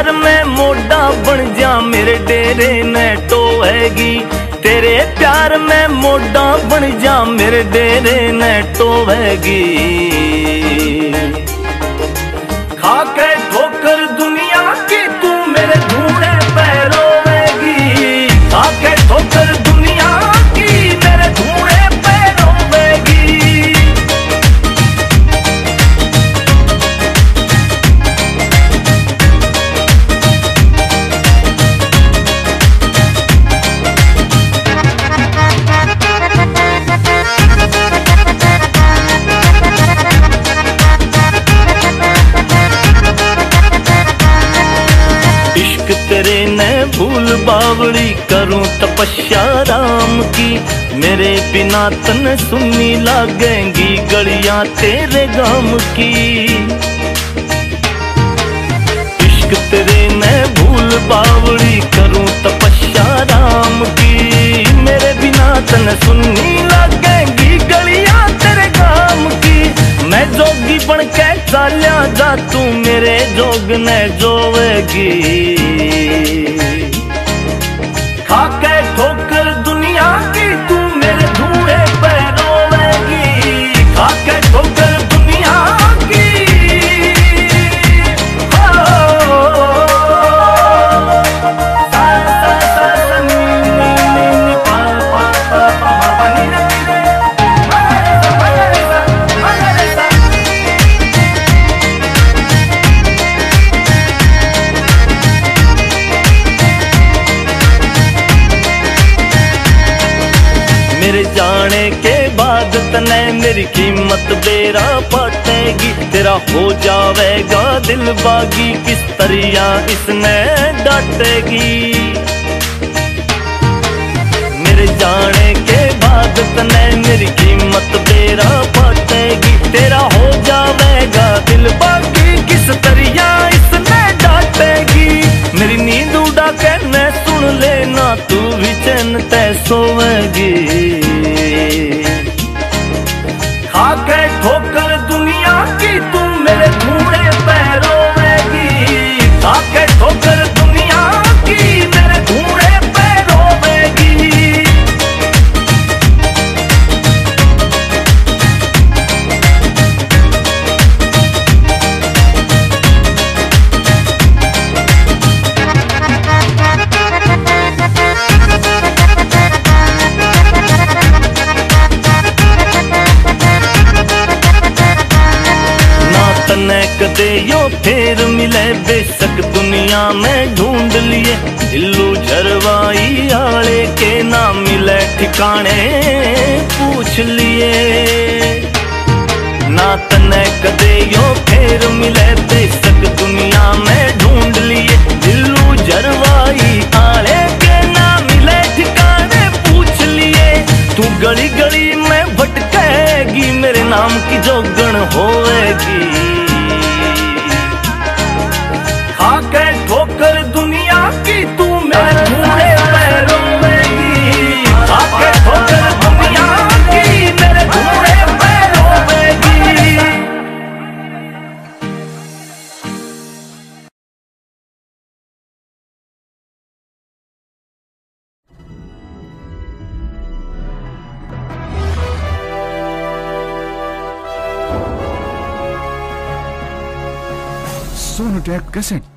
प्यार में मोड़ा बन जा मेरे डेरे ने टोएगी। तेरे प्यार में मोड़ा बन जा मेरे डेरे ने टोएगी। खा के ठोकर दुनिया की तू मेरे ढूंढे पे रोवेगी। खा के ठोकर दुनिया की मेरे ढूंढे पे रोवेगी। तेरे ने भूल बावड़ी करूं तपस्या राम की। मेरे बिना तन सुननी लागेंगी गलियां तेरे गाम की। इश्क तेरे ने भूल बावड़ी करूं तपस्या राम की। मेरे बिना तन सुननी लागेंगी गलियां तेरे गाम की। मैं जोगी बन के चाल्या जा तू मेरे जोग ने जोवेगी। खा के ठोकर दुनिया की तू मेरे ढूंढे पे रोवेगी। खा के ठोकर दुनिया की मेरे जाने के बाद तने मेरी कीमत बेरा पाटेगी। तेरा हो जावेगा दिल बागी किस तरिया इसने डांटेगी। मेरे जाने के बाद तने मेरी कीमत बेरा पाटेगी। तेरा हो जावेगा दिल बागी किस तरिया इसने डांटेगी। मेरी नींद उड़ा के न सुन लेना तू भी चैन तय सोवेगी। खा के ठोकर दुनिया की तू मेरे ढूंढे पे रोवेगी। खा के ठोकर दुनिया की मेरे ढूंढे पे रोवेगी। कदे यो फेर मिले बेशक दुनिया में ढूंढ लिए। दिल्लू झरवाई आले के ना मिले ठिकाने पूछ लिए। ना तने कदे यो फेर मिले बेशक दुनिया में ढूंढ लिए। दिल्लू झरवाई आले के ना मिले ठिकाने पूछ लिए। तू गली गली में भटकेगी मेरे नाम की जोगण होएगी। खा के ठोकर दुनिया की तू मेरे ढूंढे पे रोवेगी। खा के ठोकर दुनिया की मेरे ढूंढे पे रोवेगी। Sonu tag cassette